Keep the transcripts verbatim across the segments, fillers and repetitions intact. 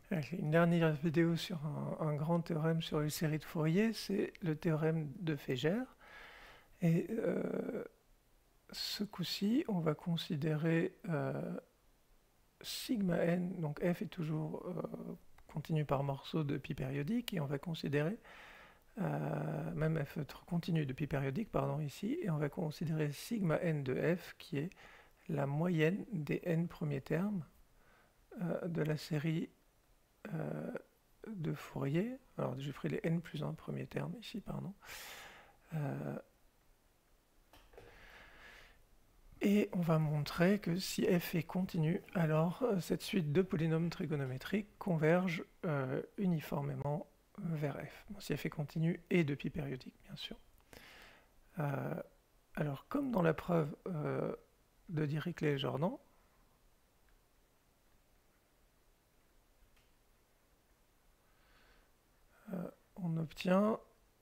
Une dernière vidéo sur un, un grand théorème sur les séries de Fourier, c'est le théorème de Fégère. Et euh, ce coup-ci, on va considérer euh, sigma n, donc f est toujours euh, continu par morceau de pi périodique, et on va considérer, euh, même f continu de pi périodique, pardon, ici, et on va considérer sigma n de f, qui est la moyenne des n premiers termes euh, de la série euh, de Fourier. Alors j'ai pris les n plus un premiers termes ici, pardon. Euh, et on va montrer que si f est continu, alors euh, cette suite de polynômes trigonométriques converge euh, uniformément vers f. Bon, si f est continu et de pi périodique, bien sûr. Euh, alors, comme dans la preuve euh, de Dirichlet et Jordan, euh, on obtient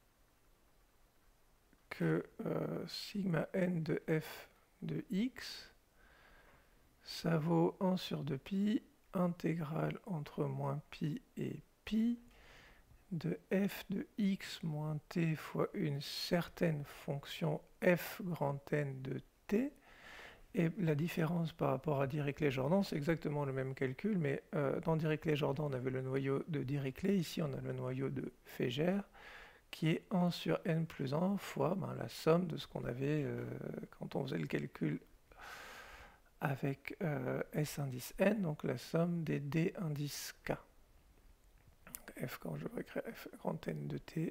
que euh, sigma n de f de x, ça vaut un sur deux pi, intégrale entre moins pi et pi, de f de x moins t fois une certaine fonction f grand N de t. Et la différence par rapport à Dirichlet-Jordan, c'est exactement le même calcul, mais euh, dans Dirichlet-Jordan, on avait le noyau de Dirichlet, ici on a le noyau de Fégère, qui est un sur n plus un fois ben, la somme de ce qu'on avait euh, quand on faisait le calcul avec euh, S indice n, donc la somme des D indice k. Donc f, quand je vais écrire f grand N de t,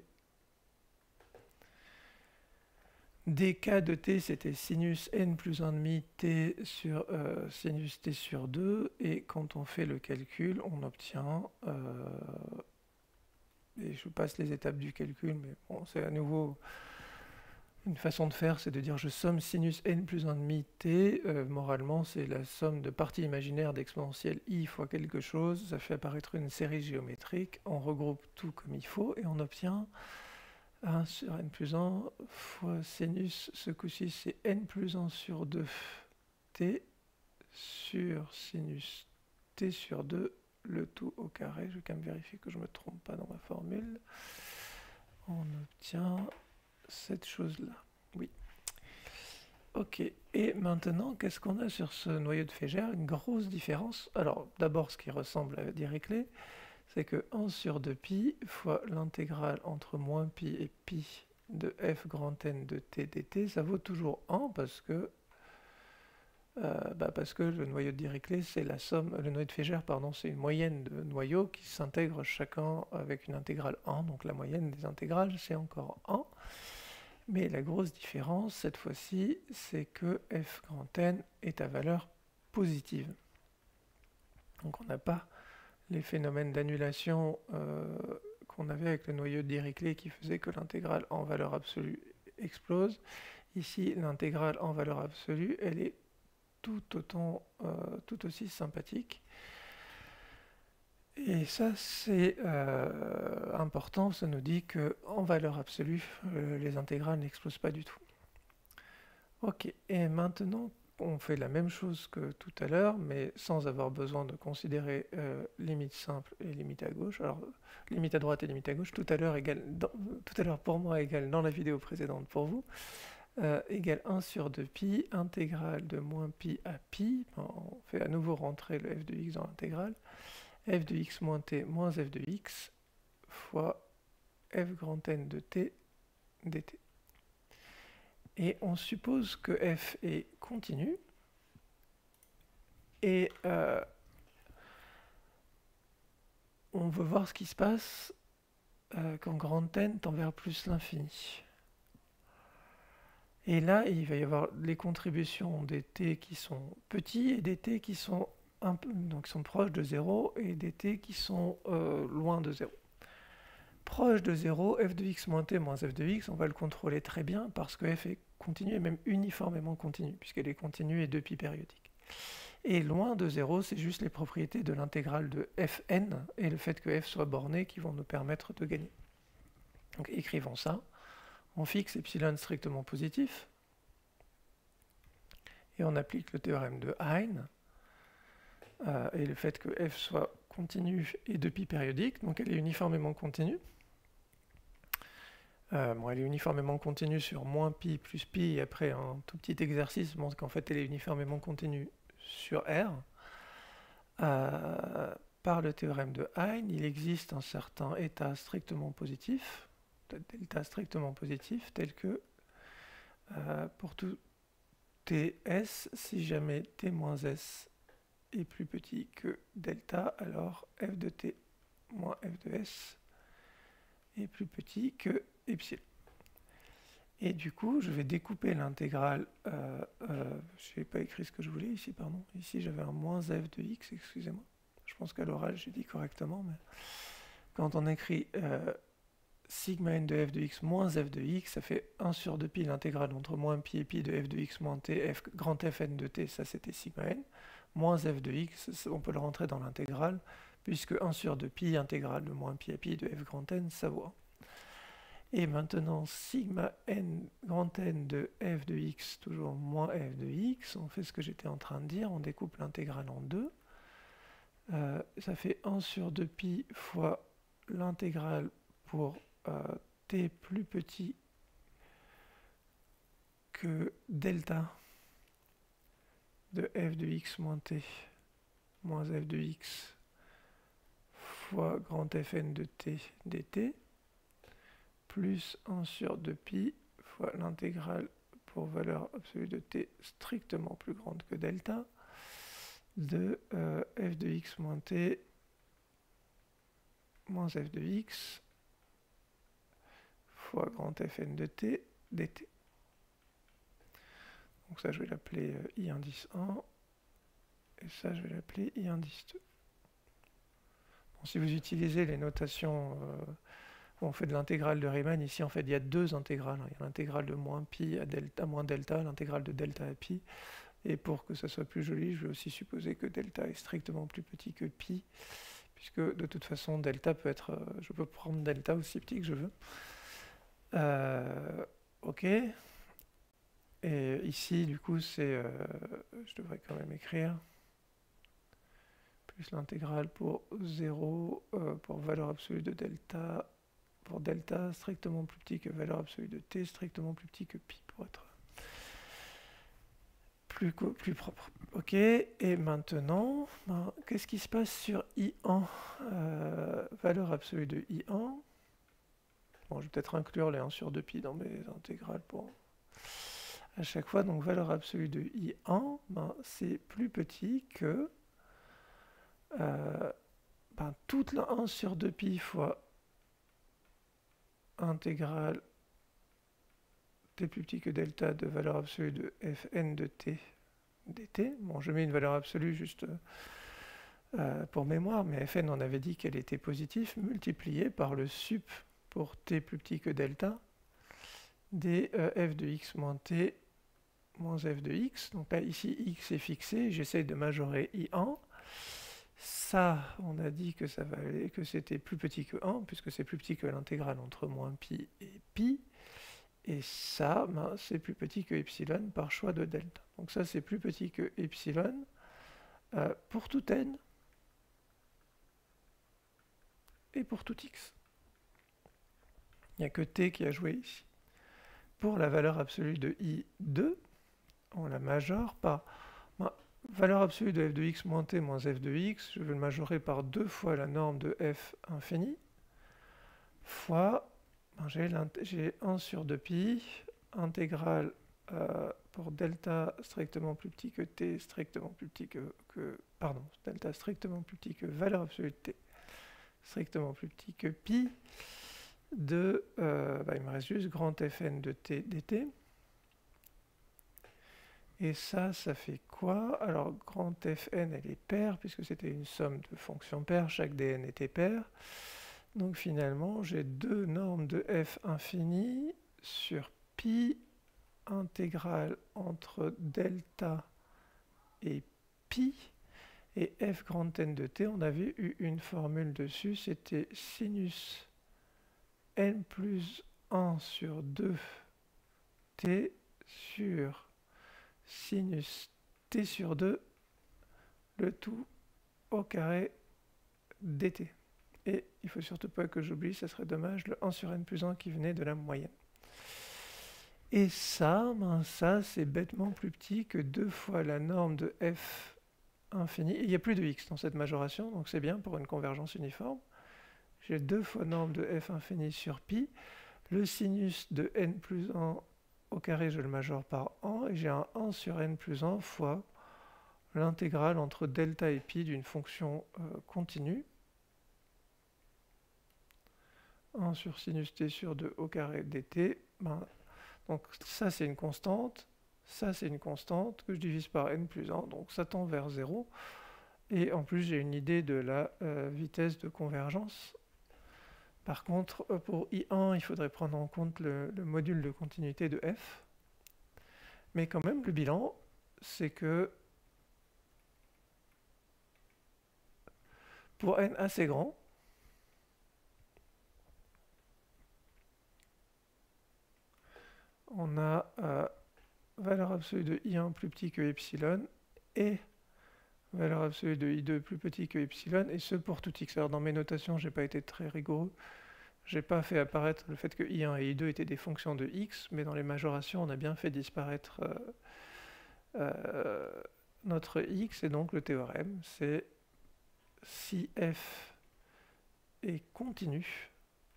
dk de t, c'était sinus n plus un demi t sur euh, sinus t sur deux, et quand on fait le calcul, on obtient, euh, et je passe les étapes du calcul, mais bon, c'est à nouveau une façon de faire, c'est de dire je somme sinus n plus un demi t, euh, moralement c'est la somme de parties imaginaires d'exponentielle i fois quelque chose, ça fait apparaître une série géométrique, on regroupe tout comme il faut, et on obtient un sur n plus un fois sinus, ce coup-ci c'est n plus un sur deux t sur sinus t sur deux, le tout au carré. Je vais quand même vérifier que je ne me trompe pas dans ma formule. On obtient cette chose-là. Oui. Ok. Et maintenant, qu'est-ce qu'on a sur ce noyau de Fégère? Une grosse différence. Alors, d'abord, ce qui ressemble à Dirichlet, c'est que un sur deux pi fois l'intégrale entre moins pi et pi de f grand N de t dt, ça vaut toujours un parce que euh, bah parce que le noyau de Dirichlet, c'est la somme, le noyau de Fégère, pardon, c'est une moyenne de noyaux qui s'intègrent chacun avec une intégrale un, donc la moyenne des intégrales, c'est encore un. Mais la grosse différence, cette fois-ci, c'est que f grand N est à valeur positive. Donc on n'a pas les phénomènes d'annulation euh, qu'on avait avec le noyau de Dirichlet qui faisait que l'intégrale en valeur absolue explose. Ici, l'intégrale en valeur absolue, elle est tout autant, euh, tout aussi sympathique. Et ça, c'est euh, important, ça nous dit qu'en valeur absolue, euh, les intégrales n'explosent pas du tout. Ok, et maintenant, on fait la même chose que tout à l'heure, mais sans avoir besoin de considérer euh, limite simple et limite à gauche. Alors, limite à droite et limite à gauche, tout à l'heure égale, dans, tout à l'heure pour moi égale dans la vidéo précédente pour vous, euh, égale un sur deux pi, intégrale de moins pi à pi. On fait à nouveau rentrer le f de x dans l'intégrale. F de x moins t moins f de x fois f grand N de t dt. Et on suppose que f est continu, et euh, on veut voir ce qui se passe euh, quand grand N tend vers plus l'infini. Et là, il va y avoir les contributions des t qui sont petits et des t qui sont, un peu, donc, qui sont proches de zéro et des t qui sont euh, loin de zéro. Proche de zéro, f de x moins t moins f de x, on va le contrôler très bien parce que f est continu et même uniformément continu, puisqu'elle est continue et deux pi périodique. Et loin de zéro, c'est juste les propriétés de l'intégrale de fn et le fait que f soit borné qui vont nous permettre de gagner. Donc écrivons ça. On fixe epsilon strictement positif et on applique le théorème de Hein euh, et le fait que f soit continue et de pi périodique, donc elle est uniformément continue. Euh, bon, elle est uniformément continue sur moins pi plus pi, et après un tout petit exercice montre qu'en fait elle est uniformément continue sur R. Euh, par le théorème de Hein, il existe un certain état strictement positif, delta strictement positif, tel que euh, pour tout Ts, si jamais T moins S est plus petit que delta, alors f de T moins f de S est plus petit que epsilon. Et du coup, je vais découper l'intégrale. Euh, euh, je n'ai pas écrit ce que je voulais ici, pardon. Ici, j'avais un moins f de x, excusez-moi. Je pense qu'à l'oral, j'ai dit correctement, mais quand on écrit euh, sigma n de f de x moins f de x, ça fait un sur deux pi l'intégrale entre moins pi et pi de f de x moins t, f, grand f n de t, ça c'était sigma n, moins f de x, on peut le rentrer dans l'intégrale, puisque un sur deux pi intégrale de moins pi à pi de f grand n, ça vaut un. Et maintenant, sigma n grand N de f de x, toujours moins f de x, on fait ce que j'étais en train de dire, on découpe l'intégrale en deux. Euh, ça fait un sur deux pi fois l'intégrale pour euh, t plus petit que delta de f de x moins t moins f de x fois grand Fn de t dt, plus un sur deux pi fois l'intégrale pour valeur absolue de t strictement plus grande que delta de euh, f de x moins t moins f de x fois grand Fn de t dt. Donc ça, je vais l'appeler euh, I indice un, et ça, je vais l'appeler I indice deux. Bon, si vous utilisez les notations... Euh, on fait de l'intégrale de Riemann, ici en fait il y a deux intégrales, il y a l'intégrale de moins pi à delta moins delta, l'intégrale de delta à pi, et pour que ça soit plus joli, je vais aussi supposer que delta est strictement plus petit que pi, puisque de toute façon delta peut être, je peux prendre delta aussi petit que je veux. Euh, ok, et ici du coup c'est, euh, je devrais quand même écrire, plus l'intégrale pour zéro, euh, pour valeur absolue de delta, pour delta strictement plus petit que valeur absolue de t, strictement plus petit que pi, pour être plus, plus propre. Ok, et maintenant, ben, qu'est-ce qui se passe sur I un, euh, valeur absolue de I un. Bon, je vais peut-être inclure les un sur deux pi dans mes intégrales pour à chaque fois. Donc valeur absolue de I un, ben, c'est plus petit que euh, ben, toute la un sur deux pi fois intégrale t plus petit que delta de valeur absolue de fn de t dt. Bon, je mets une valeur absolue juste euh, pour mémoire, mais fn, on avait dit qu'elle était positive, multipliée par le sup pour t plus petit que delta des euh, f de x moins t moins f de x. Donc là, ici, x est fixé, j'essaye de majorer I un. Ça, on a dit que ça valait, que c'était plus petit que un, puisque c'est plus petit que l'intégrale entre moins pi et pi. Et ça, ben, c'est plus petit que epsilon par choix de delta. Donc ça, c'est plus petit que epsilon euh, pour tout n et pour tout x. Il n'y a que t qui a joué ici. Pour la valeur absolue de I deux, on la majore par... Ben, valeur absolue de f de x moins t moins f de x, je vais le majorer par deux fois la norme de f infini, fois, ben j'ai un sur deux pi, intégrale euh, pour delta strictement plus petit que t, strictement plus petit que, que... Pardon, delta strictement plus petit que valeur absolue de t, strictement plus petit que pi, de... Euh, ben il me reste juste grand Fn de t dt. Et ça, ça fait quoi? Alors, grand Fn, elle est paire, puisque c'était une somme de fonctions paires, chaque dn était paire. Donc finalement, j'ai deux normes de f infini sur pi intégrale entre delta et pi. Et f grand N de t, on avait eu une formule dessus, c'était sinus n plus un sur deux t sur sinus t sur deux, le tout au carré dt. Et il ne faut surtout pas que j'oublie, ça serait dommage, le un sur n plus un qui venait de la moyenne. Et ça, ben ça c'est bêtement plus petit que deux fois la norme de f infini. Il n'y a plus de x dans cette majoration, donc c'est bien pour une convergence uniforme. J'ai deux fois norme de f infini sur pi. Le sinus de n plus un au carré, je le majore par un, et j'ai un un sur n plus un fois l'intégrale entre delta et pi d'une fonction euh, continue. un sur sinus t sur deux au carré dt. Ben, donc ça c'est une constante, ça c'est une constante que je divise par n plus un, donc ça tend vers zéro. Et en plus j'ai une idée de la euh, vitesse de convergence. Par contre, pour i un, il faudrait prendre en compte le, le module de continuité de f. Mais quand même, le bilan, c'est que pour n assez grand, on a euh, valeur absolue de i un plus petit que epsilon et valeur absolue de i deux plus petit que epsilon, et ce pour tout x. Alors dans mes notations, je n'ai pas été très rigoureux. Je n'ai pas fait apparaître le fait que i un et i deux étaient des fonctions de x, mais dans les majorations, on a bien fait disparaître euh, euh, notre x, et donc le théorème, c'est si f est continu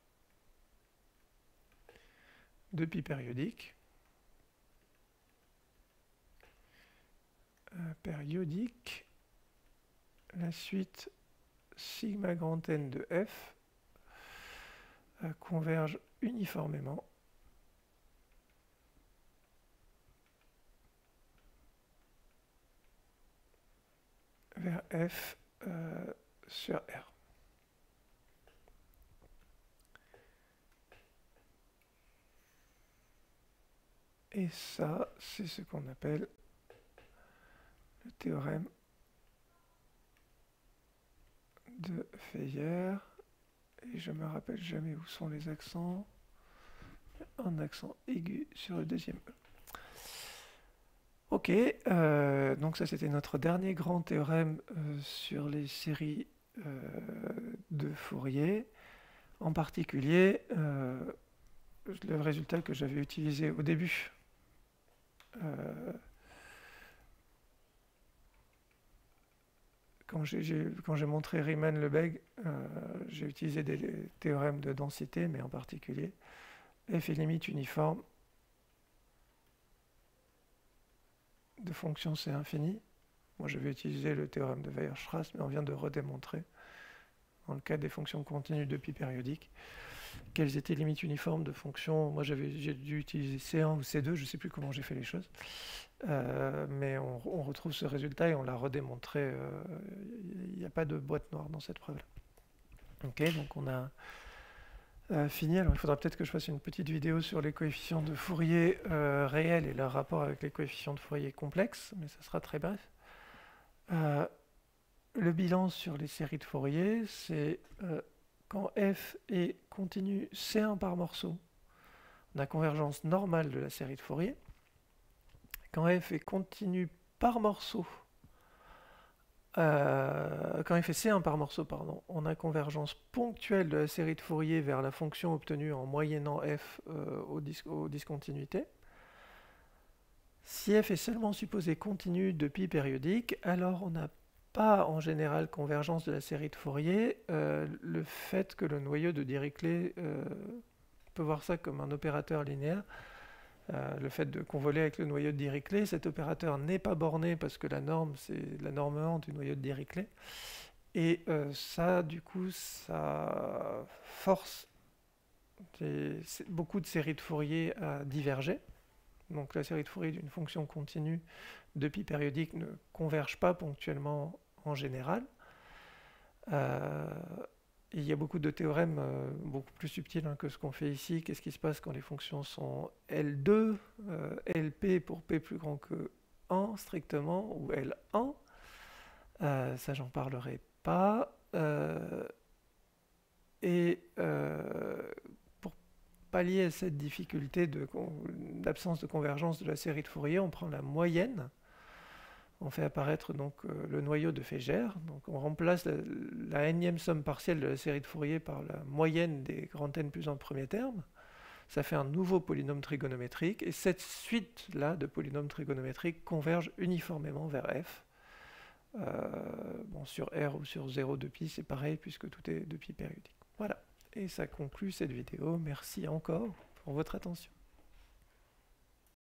de pi périodique, euh, périodique, la suite sigma grand N de f euh, converge uniformément vers f euh, sur R. Et ça, c'est ce qu'on appelle le théorème de Feyer. Et je me rappelle jamais où sont les accents. Un accent aigu sur le deuxième E. Ok, euh, donc ça c'était notre dernier grand théorème euh, sur les séries euh, de Fourier. En particulier, euh, le résultat que j'avais utilisé au début. Euh, quand j'ai montré Riemann-Lebesgue, euh, j'ai utilisé des, des théorèmes de densité, mais en particulier f est limite uniforme de fonction C infini. Moi, je vais utiliser le théorème de Weierstrass, mais on vient de redémontrer, dans le cas des fonctions continues de pi périodiques, quelles étaient les limites uniformes de fonctions. Moi, j'ai dû utiliser C un ou C deux, je ne sais plus comment j'ai fait les choses. Euh, mais on, on retrouve ce résultat et on l'a redémontré. Il euh, n'y a pas de boîte noire dans cette preuve-là. Ok, donc on a euh, fini. Alors, il faudra peut-être que je fasse une petite vidéo sur les coefficients de Fourier euh, réels et leur rapport avec les coefficients de Fourier complexes, mais ça sera très bref. Euh, le bilan sur les séries de Fourier, c'est euh, quand f est continu C un par morceau, on a convergence normale de la série de Fourier. Quand f est continu par morceau, euh, quand f est C un par morceau, pardon, on a convergence ponctuelle de la série de Fourier vers la fonction obtenue en moyennant f euh, aux, dis aux discontinuités. Si f est seulement supposé continu de pi périodique, alors on n'a pas en général convergence de la série de Fourier. Euh, le fait que le noyau de Dirichlet, euh, on peut voir ça comme un opérateur linéaire. Euh, le fait de convoler avec le noyau de Dirichlet, cet opérateur n'est pas borné parce que la norme, c'est la norme un du noyau de Dirichlet. Et euh, ça, du coup, ça force des, beaucoup de séries de Fourier à diverger. Donc la série de Fourier d'une fonction continue de pi périodique ne converge pas ponctuellement en général. Euh, il y a beaucoup de théorèmes euh, beaucoup plus subtils hein, que ce qu'on fait ici. Qu'est-ce qui se passe quand les fonctions sont L deux, euh, L P pour P plus grand que un strictement, ou L un. Euh, ça, j'en parlerai pas. Euh, et euh, pour pallier à cette difficulté d'absence de, de convergence de la série de Fourier, on prend la moyenne. on fait apparaître donc euh, le noyau de Fégère. Donc on remplace la, la énième somme partielle de la série de Fourier par la moyenne des grands n plus un premier terme. Ça fait un nouveau polynôme trigonométrique, et cette suite-là de polynômes trigonométriques converge uniformément vers f. Euh, bon, sur R ou sur zéro de pi, c'est pareil, puisque tout est de pi périodique. Voilà, et ça conclut cette vidéo. Merci encore pour votre attention.